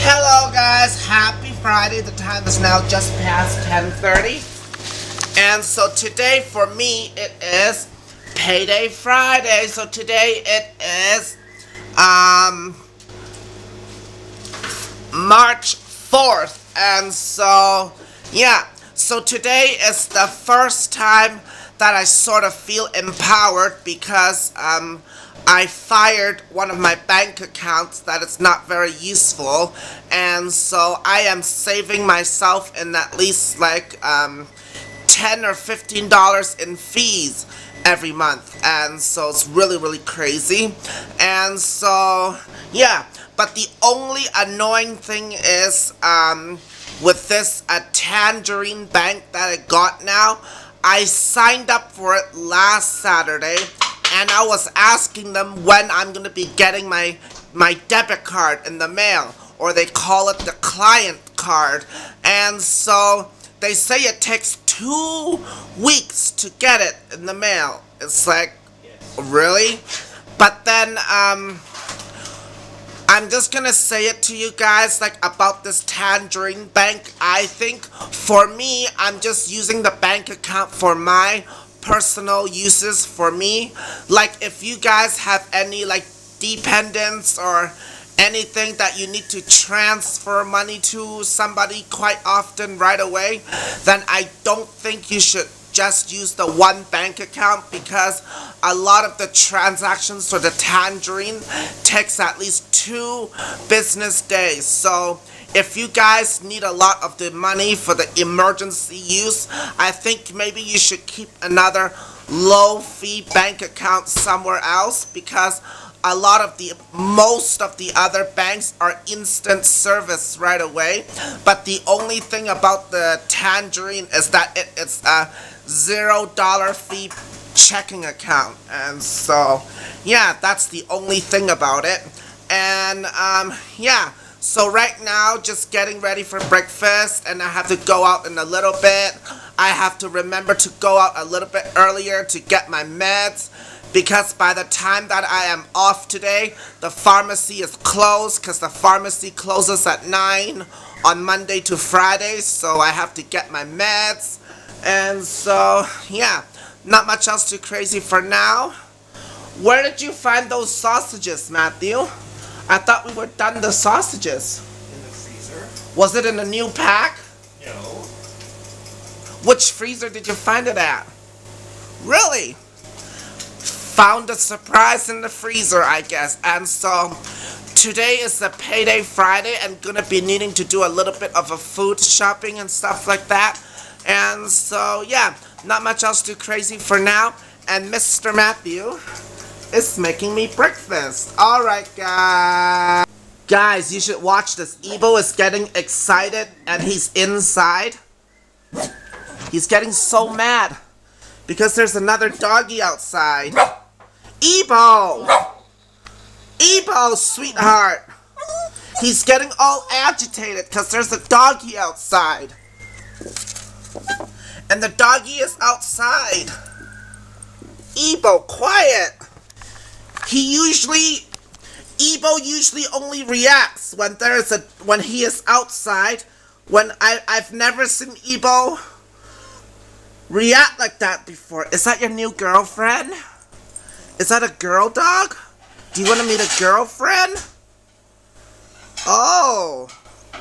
Hello guys, happy Friday. The time is now just past 10:30. And so today for me it is Payday Friday. So today it is March 4th. And so yeah, so today is the first time that I sort of feel empowered because I fired one of my bank accounts that is not very useful, and so I am saving myself in at least like $10 or $15 in fees every month, and so it's really crazy. And so yeah, but the only annoying thing is with this Tangerine Bank that I got now, I signed up for it last Saturday, and I was asking them when I'm going to be getting my debit card in the mail, or they call it the client card. And so they say it takes 2 weeks to get it in the mail. It's like, really? But then I'm just gonna say it to you guys, like, about this Tangerine Bank. I think for me, I'm just using the bank account for my personal uses for me. Like, if you guys have any like dependents or anything that you need to transfer money to somebody quite often right away, then I don't think you should just use the one bank account, because a lot of the transactions for the Tangerine takes at least 2 business days. So if you guys need a lot of the money for the emergency use, I think maybe you should keep another low-fee bank account somewhere else, because a lot of most of the other banks are instant service right away. But the only thing about the Tangerine is that it's a $0 fee checking account. And so yeah, that's the only thing about it. And yeah, so right now just getting ready for breakfast, and I have to go out in a little bit. I have to remember to go out a little bit earlier to get my meds, because by the time that I am off today, the pharmacy is closed, because the pharmacy closes at 9 on Monday to Friday. So I have to get my meds. And so yeah, not much else too crazy for now. Where did you find those sausages, Matthew? I thought we were done the sausages. In the freezer. Was it in a new pack? No. Which freezer did you find it at? Really? Found a surprise in the freezer, I guess. And so today is the Payday Friday, and gonna be needing to do a little bit of a food shopping and stuff like that. And so yeah, not much else too crazy for now. And Mr. Matthew is making me breakfast. Alright guys. Guys, you should watch this. Ebo is getting excited and he's inside. He's getting so mad because there's another doggy outside. Ebo! Ebo, sweetheart! He's getting all agitated because there's a doggy outside. And the doggy is outside. Ebo, quiet! Ebo usually only reacts when he is outside. When I've never seen Ebo react like that before. Is that your new girlfriend? Is that a girl dog? Do you want to meet a girlfriend? Oh.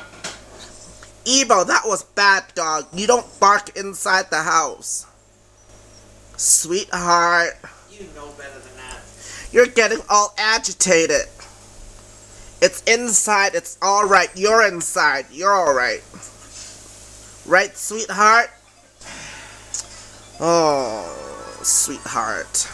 Ebo, that was bad, dog. You don't bark inside the house. Sweetheart. You know better than that. You're getting all agitated. It's inside. It's alright. You're inside. You're alright. Right, sweetheart? Oh, sweetheart.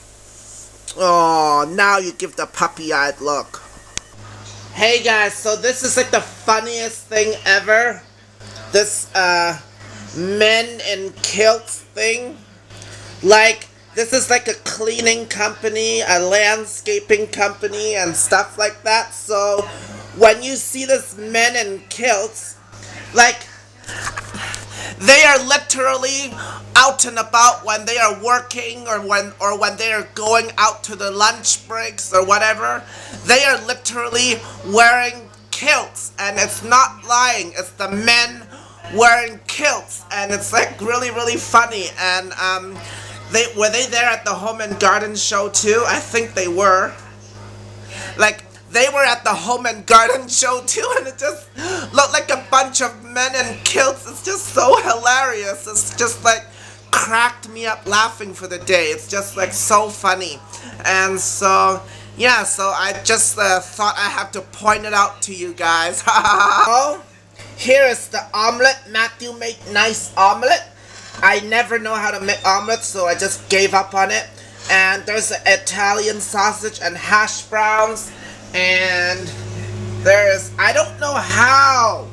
Oh, now you give the puppy-eyed look. Hey guys, so this is like the funniest thing ever. This men in kilts thing. Like, this is like a cleaning company, a landscaping company, and stuff like that. So when you see this men in kilts, like, they are literally out and about when they are working, or when they are going out to the lunch breaks or whatever. They are literally wearing kilts, and it's not lying. It's the men wearing kilts, and it's like really, really funny. And were they there at the Home and Garden show too? I think they were. Like, they were at the Home and Garden show too, and it just looked like a bunch of men in kilts. It's just so hilarious. It's just like cracked me up laughing for the day. It's just like so funny. And so yeah, so I just thought I had to point it out to you guys. Oh, here is the omelet. Matthew made nice omelet. I never know how to make omelets, so I just gave up on it. And there's the Italian sausage and hash browns. And there's, I don't know how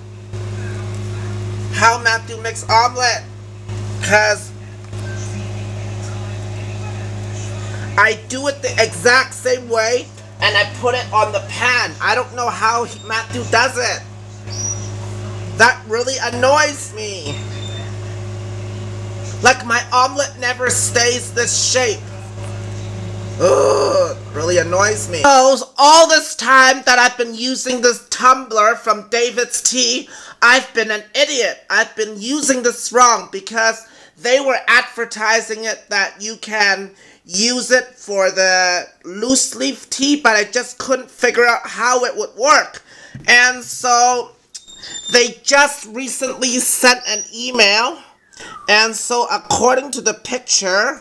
Matthew makes omelet, because I do it the exact same way, and I put it on the pan. I don't know how Matthew does it. That really annoys me. Like, my omelet never stays this shape. Ugh, really annoys me. So, all this time that I've been using this tumbler from David's Tea, I've been an idiot. I've been using this wrong, because they were advertising it that you can use it for the loose leaf tea, but I just couldn't figure out how it would work. And so they just recently sent an email, and so according to the picture,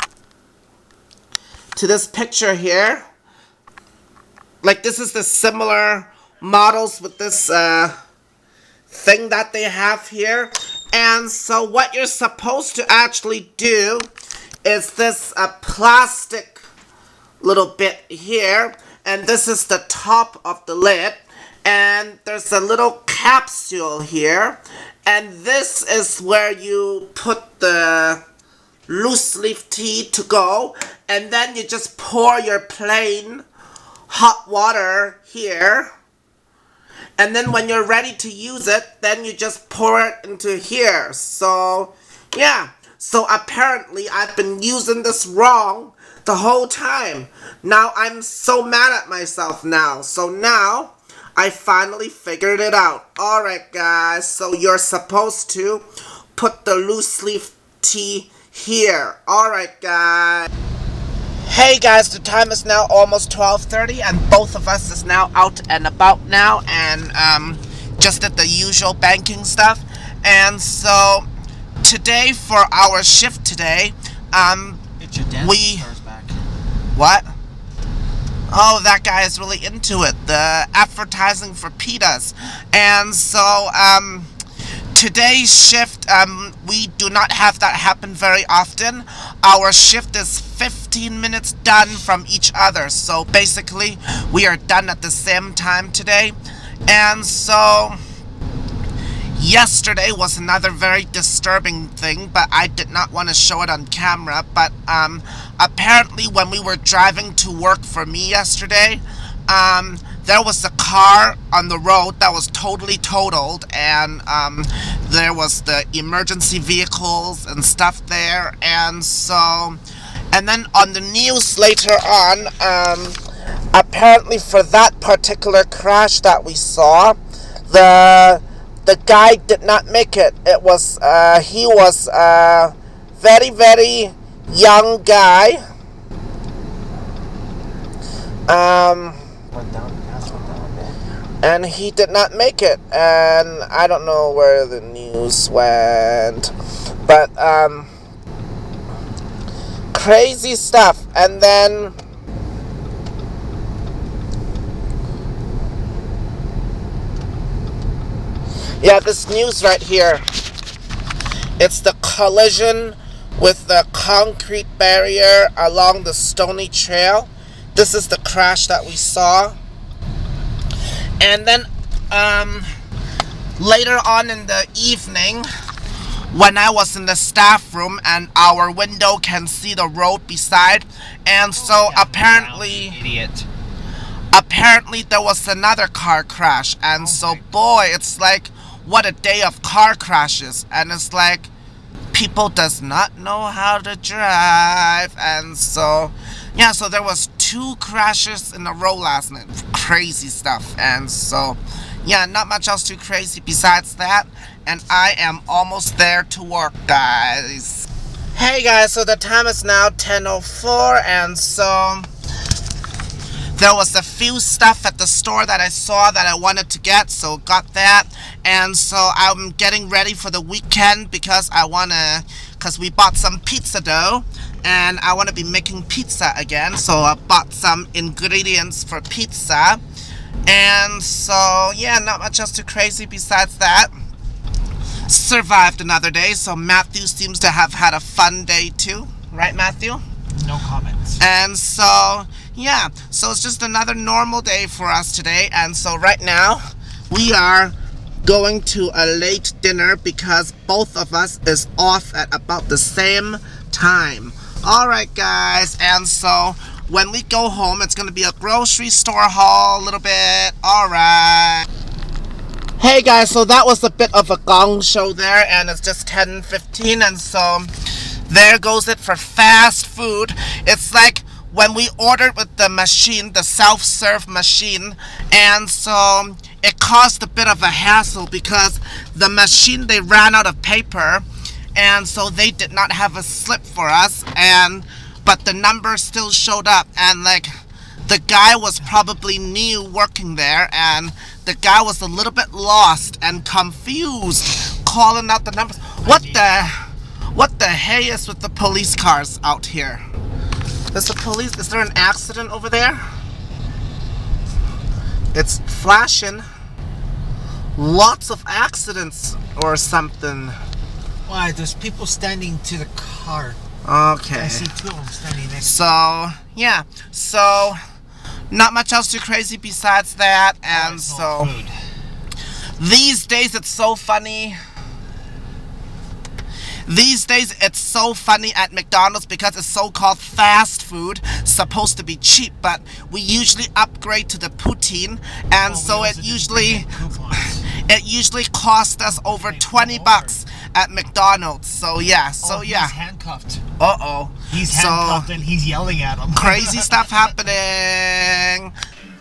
to this picture here, like, this is the similar models with this thing that they have here. And so what you're supposed to actually do is this plastic little bit here, and this is the top of the lid, and there's a little capsule here, and this is where you put the loose leaf tea to go, and then you just pour your plain hot water here, and then when you're ready to use it, then you just pour it into here. So yeah, so apparently I've been using this wrong the whole time. Now I'm so mad at myself now. So now I finally figured it out. Alright guys, so you're supposed to put the loose leaf tea here. Alright guys. Hey guys, the time is now almost 12:30, and both of us is now out and about now, and just did the usual banking stuff. And so today, for our shift today, what? Oh, that guy is really into it, the advertising for pitas. And so, today's shift, we do not have that happen very often. Our shift is 15 minutes done from each other, so basically, we are done at the same time today. And so yesterday was another very disturbing thing, but I did not want to show it on camera. But apparently when we were driving to work for me yesterday, there was a car on the road that was totally totaled, and there was the emergency vehicles and stuff there. And so, and then on the news later on, apparently for that particular crash that we saw, the guy did not make it. It was, he was a very, very young guy. And he did not make it. And I don't know where the news went. But, crazy stuff. And then yeah, this news right here, it's the collision with the concrete barrier along the Stony Trail. This is the crash that we saw. And then later on in the evening, when I was in the staff room and our window can see the road beside, and so apparently there was another car crash. And so boy, it's like, what a day of car crashes. And it's like, people does not know how to drive. And so yeah, so there was 2 crashes in a row last night. Crazy stuff. And so yeah, not much else too crazy besides that. And I am almost there to work, guys. Hey guys, so the time is now 10:04, and so there was a few stuff at the store that I saw that I wanted to get, so got that. And so I'm getting ready for the weekend because we bought some pizza dough and I want to be making pizza again. So I bought some ingredients for pizza. And so yeah, not much else too crazy besides that. Survived another day, so Matthew seems to have had a fun day too. Right, Matthew? No comments. And so yeah, so it's just another normal day for us today. And so right now we are going to a late dinner because both of us is off at about the same time. Alright guys, and so when we go home it's gonna be a grocery store haul a little bit. Alright. Hey guys, so that was a bit of a gong show there, and it's just 10:15, and so there goes it for fast food. It's like when we ordered with the machine, the self-serve machine, and so it caused a bit of a hassle because the machine, they ran out of paper, and so they did not have a slip for us, but the number still showed up, and like the guy was probably new working there, and the guy was a little bit lost and confused calling out the numbers. What the hey is with the police cars out here? Is there an accident over there? It's flashing. Lots of accidents or something. Why? There's people standing to the car. Okay. I see two of them standing next. So yeah. So not much else too crazy besides that. And so these days it's so funny. These days it's so funny at McDonald's because it's so-called fast food, supposed to be cheap, but we usually upgrade to the poutine, and so it usually costs us over 20 bucks at McDonald's. So yeah, He's handcuffed. Uh-oh. He's handcuffed and he's yelling at him. Crazy stuff happening.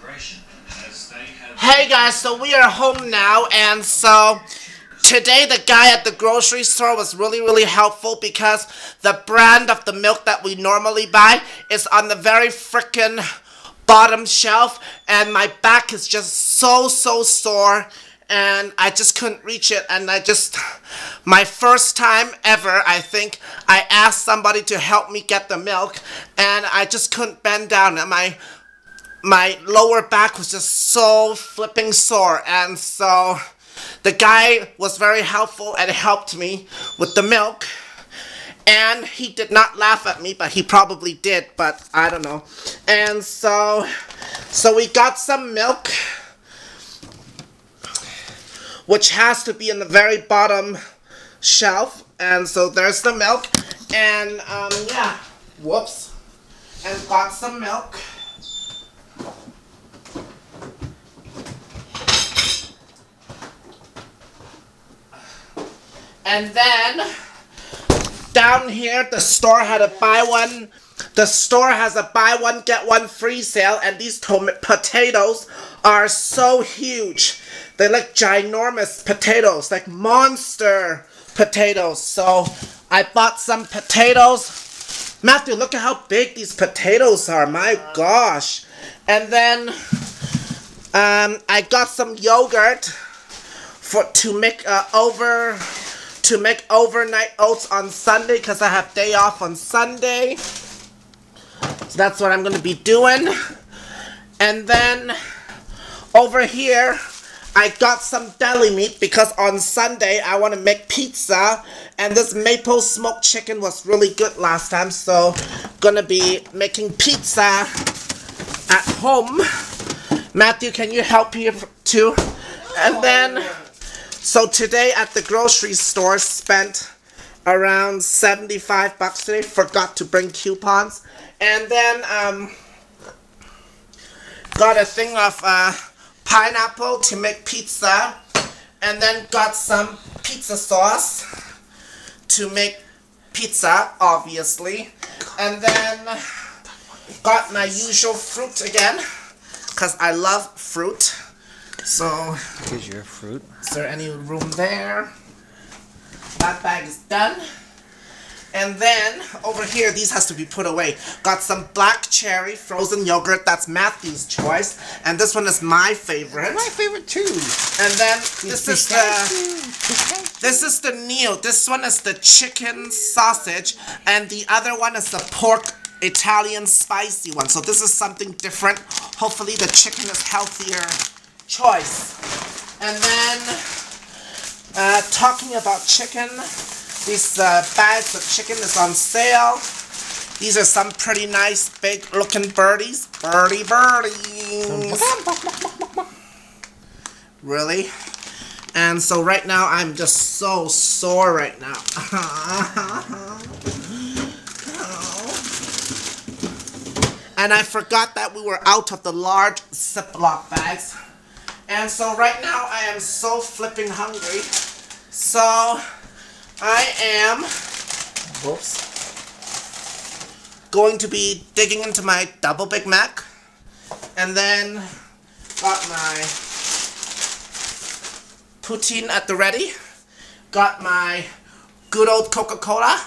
Hey guys, so we are home now, and so today the guy at the grocery store was really helpful because the brand of the milk that we normally buy is on the very frickin' bottom shelf, and my back is just so sore, and I just couldn't reach it, and my first time ever, I think, I asked somebody to help me get the milk, and I just couldn't bend down, and my lower back was just so flipping sore, and so the guy was very helpful and helped me with the milk, and he did not laugh at me, but he probably did, but I don't know. And so we got some milk, which has to be in the very bottom shelf, and so there's the milk, and yeah, whoops, and got some milk. And then down here, the store had a buy one. The store has a buy one get one free sale, and these potatoes are so huge. They're like ginormous potatoes, like monster potatoes. So I bought some potatoes. Matthew, look at how big these potatoes are. My gosh. And then I got some yogurt to make overnight oats on Sunday because I have day off on Sunday. So that's what I'm going to be doing. And then over here, I got some deli meat because on Sunday I want to make pizza, and this maple smoked chicken was really good last time, so gonna be making pizza at home. Matthew, can you help here too? And then so today at the grocery store, spent around 75 bucks today. Forgot to bring coupons. And then got a thing of pineapple to make pizza. And then got some pizza sauce to make pizza, obviously. And then got my usual fruit again, because I love fruit. So, Because you're a fruit. is there any room there? That bag is done. And then, over here, these has to be put away. Got some black cherry frozen yogurt. That's Matthew's choice. And this one is my favorite. My favorite too. And then, this is the Neo. This one is the chicken sausage. And the other one is the pork Italian spicy one. So this is something different. Hopefully the chicken is healthier choice. And then, talking about chicken, these bags of chicken is on sale. These are some pretty nice big looking birdies. Birdies. Really? And so right now I'm just so sore right now. And I forgot that we were out of the large Ziploc bags. And so right now I am so flipping hungry. So I am going to be digging into my double Big Mac. And then got my poutine at the ready. Got my good old Coca-Cola.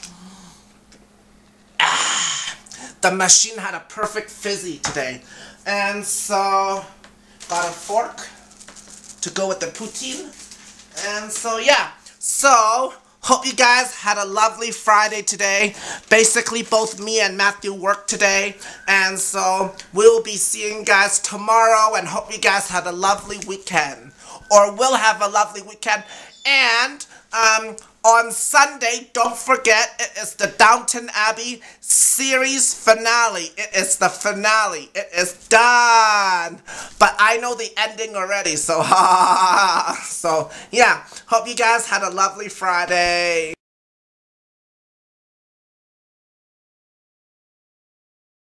The machine had a perfect fizzy today. And so, got a fork to go with the poutine. And so, yeah. So, hope you guys had a lovely Friday today. Basically, both me and Matthew worked today. And so, we'll be seeing you guys tomorrow. And hope you guys had a lovely weekend. Or will have a lovely weekend. And, on Sunday, don't forget, it is the Downton Abbey series finale. It is the finale. It is done. But I know the ending already, so so yeah. Hope you guys had a lovely Friday.